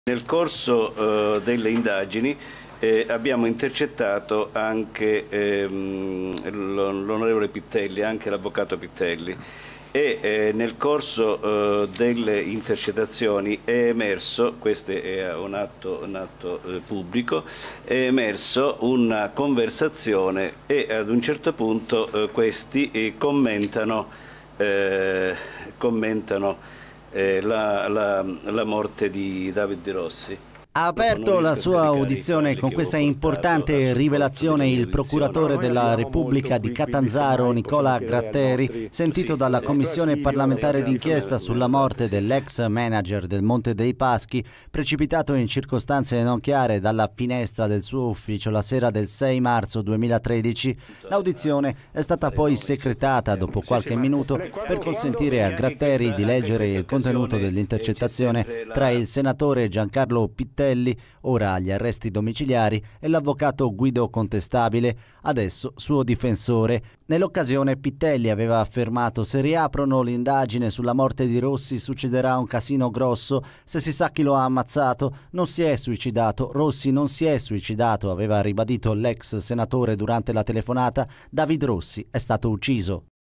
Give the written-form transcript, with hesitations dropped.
Nel corso delle indagini abbiamo intercettato anche l'onorevole Pittelli, anche l'avvocato Pittelli, e nel corso delle intercettazioni è emerso, questo è un atto pubblico, è emerso una conversazione e ad un certo punto questi commentano la morte di David Di Rossi. Ha aperto la sua audizione con questa importante rivelazione il procuratore della Repubblica di Catanzaro, Nicola Gratteri, sentito dalla Commissione parlamentare d'inchiesta sulla morte dell'ex manager del Monte dei Paschi, precipitato in circostanze non chiare dalla finestra del suo ufficio la sera del 6 marzo 2013. L'audizione è stata poi secretata dopo qualche minuto per consentire a Gratteri di leggere il contenuto dell'intercettazione tra il senatore Giancarlo Pittelli, ora agli arresti domiciliari, e l'avvocato Guido Contestabile, adesso suo difensore. Nell'occasione Pittelli aveva affermato: se riaprono l'indagine sulla morte di Rossi succederà un casino grosso, se si sa chi lo ha ammazzato. Non si è suicidato, Rossi non si è suicidato, aveva ribadito l'ex senatore durante la telefonata. David Rossi è stato ucciso.